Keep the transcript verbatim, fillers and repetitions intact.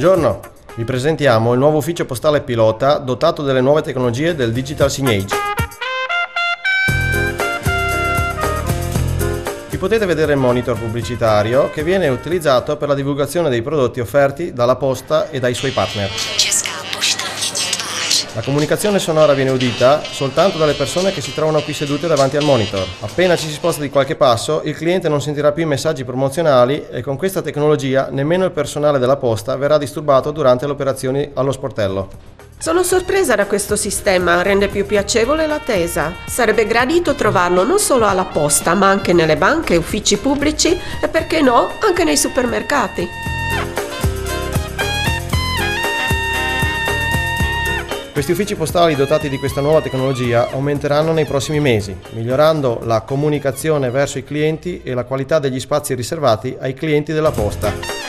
Buongiorno, vi presentiamo il nuovo ufficio postale pilota dotato delle nuove tecnologie del Digital Signage. Qui potete vedere il monitor pubblicitario che viene utilizzato per la divulgazione dei prodotti offerti dalla Posta e dai suoi partner. La comunicazione sonora viene udita soltanto dalle persone che si trovano qui sedute davanti al monitor. Appena ci si sposta di qualche passo, il cliente non sentirà più i messaggi promozionali e con questa tecnologia nemmeno il personale della Posta verrà disturbato durante le operazioni allo sportello. Sono sorpresa da questo sistema, rende più piacevole l'attesa. Sarebbe gradito trovarlo non solo alla Posta, ma anche nelle banche, uffici pubblici e, perché no, anche nei supermercati. Questi uffici postali dotati di questa nuova tecnologia aumenteranno nei prossimi mesi, migliorando la comunicazione verso i clienti e la qualità degli spazi riservati ai clienti della Posta.